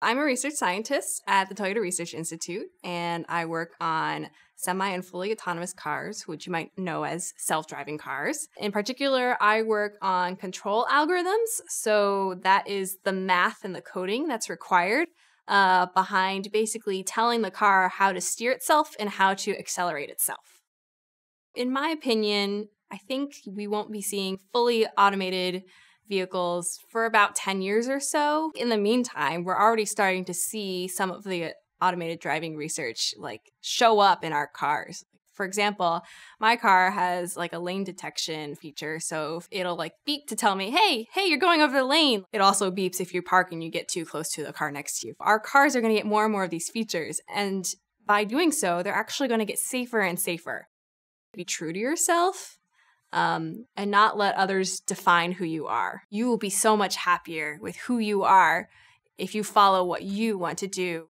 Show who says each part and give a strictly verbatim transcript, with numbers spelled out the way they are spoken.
Speaker 1: I'm a research scientist at the Toyota Research Institute, and I work on semi and fully autonomous cars, which you might know as self-driving cars. In particular, I work on control algorithms. So that is the math and the coding that's required uh, behind basically telling the car how to steer itself and how to accelerate itself. In my opinion, I think we won't be seeing fully automated vehicles for about ten years or so. In the meantime, we're already starting to see some of the automated driving research like show up in our cars. For example, my car has like a lane detection feature, so it'll like beep to tell me, hey, hey, you're going over the lane. It also beeps if you park and you get too close to the car next to you. Our cars are going to get more and more of these features, and by doing so, they're actually going to get safer and safer. Be true to yourself. Um, and not let others define who you are. You will be so much happier with who you are if you follow what you want to do.